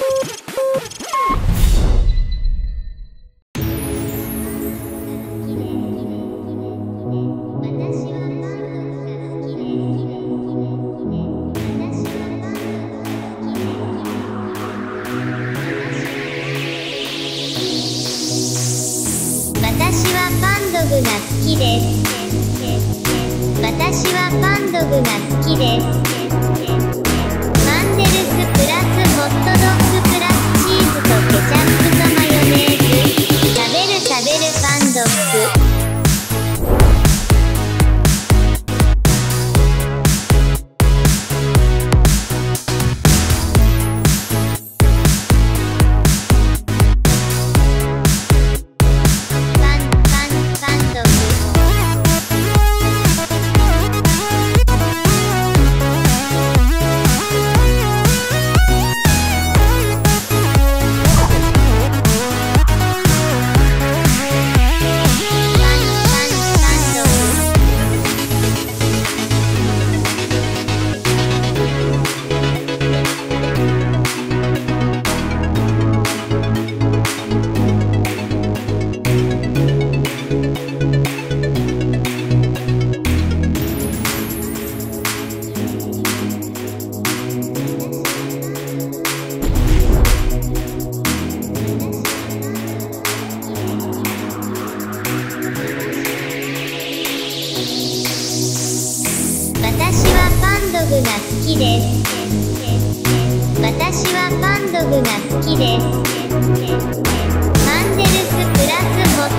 私はパンドグが好きです。私はパンドグが好きです。マンデルスプラスホットドッグプラスチーズとケチャップとマヨネーズ。食べるパンドッグ。私はパンドグが好きです。私はパンドグが好きです。マンデルスプラスホッ